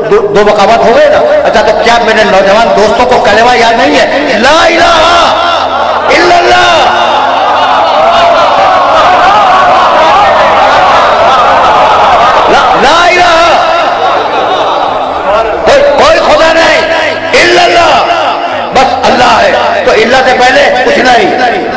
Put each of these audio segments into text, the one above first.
دو مقامات ہو گئے نا. اچھا تو کیا میرے نوجوان دوستوں کو کلمہ یاد نہیں ہے؟ لا الہ الا اللہ. لا الہ کوئی خدا نہیں الا اللہ، بس اللہ ہے. تو اللہ سے پہلے کچھ نہیں.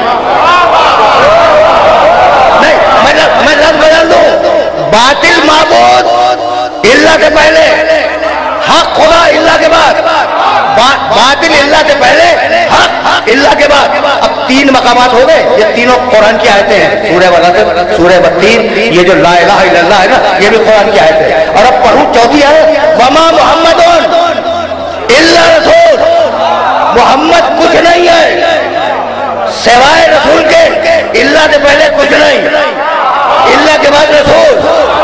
میں لفظ بدل دوں، باطل معبود اللہ سے پہلے، حق خدا اللہ کے بعد، باطل اللہ سے پہلے، حق اللہ کے بعد. اب 3 مقامات ہو گئے. یہ تینوں قرآن کی آیتیں ہیں. سورہ بقرہ، سورہ 32، یہ جو لا الہ الا اللہ ہے نا، یہ بھی قرآن کی آیت ہے. اور اب پڑھوں چوتھی آیت، وما محمد الا رسول. محمد کچھ نہیں ہے سوائے رسول کے. اللہ سے پہلے کچھ نہیں، اللہ کے بعد رسول.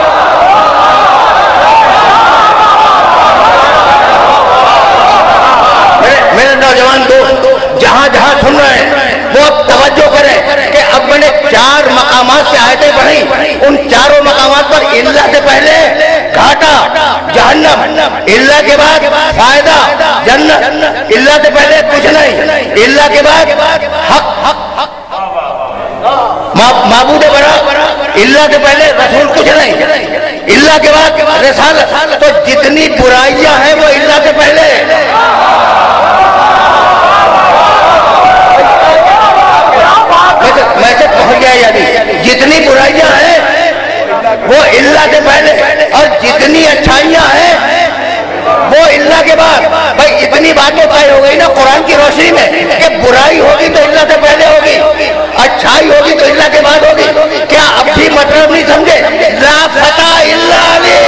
میرے نوجوان دوست جہاں جہاں سن رہے ہیں وہ توجہ کریں کہ اب میں نے 4 مقامات سے آیتیں پڑھی. ان 4 مقامات پر اللہ سے پہلے گھاٹا جہنم، اللہ کے بعد فائدہ جنت. اللہ سے پہلے کچھ نہیں، اللہ کے بعد حق معبود برا. اللہ سے پہلے رسول کچھ نہیں، اللہ کے بعد رسالت. تو جتنی برائیاں ہیں وہ اللہ سے پہلے. ویسے پہنچ گیا یعنی جتنی برائیاں ہیں وہ اللہ سے پہلے، اور جتنی اچھائیاں ہیں وہ اللہ کے بعد. بھائی اتنی باتیں طے ہو گئی نا قرآن کی روشنی میں کہ برائی ہوگی تو اللہ سے پہلے ہوگی، اچھائی ہوگی تو اللہ کے بعد ہوگی. کیا اب بھی مطلب نہیں سمجھے؟ لا فتح الا علی.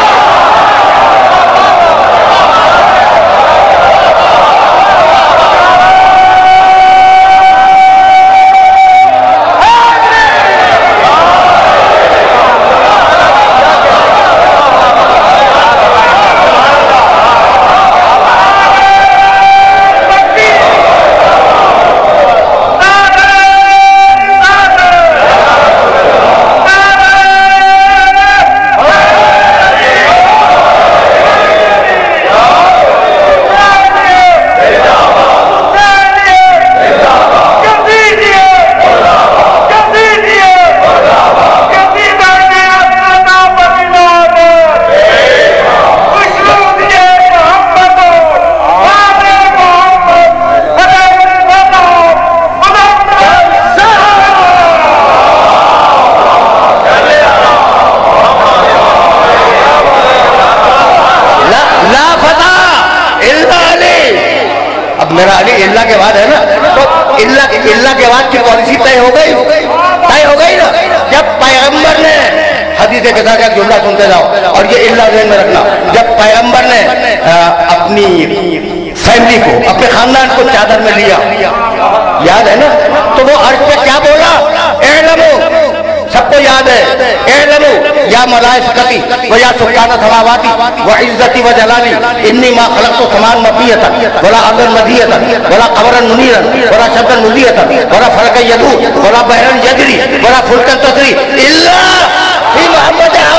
میرا علی اللہ کے بعد ہے نا، تو اللہ کے بعد کی پالیسی طے ہو گئی نا. جب پیغمبر نے حدیث کے ساتھ ایک جملہ سنتے جاؤ اور یہ اللہ ذہن میں رکھنا، جب پیغمبر نے اپنی فیملی کو، اپنے خاندان کو چادر میں لیا، یاد ہے نا، تو وہ عرش پہ کیا بولا؟ اعلموا، سب کو یاد ہے، اعلموا یا ملائکتی و یا سکان سماواتی و عزتی و جلالی انی ما خلقت سمان مبنیتا ولا ارضا مدیتا ولا قبرا منیرا ولا شبا مذیتا ولا فرقا یدو ولا بحرا یجری ولا فلکا تجری الا فی محمد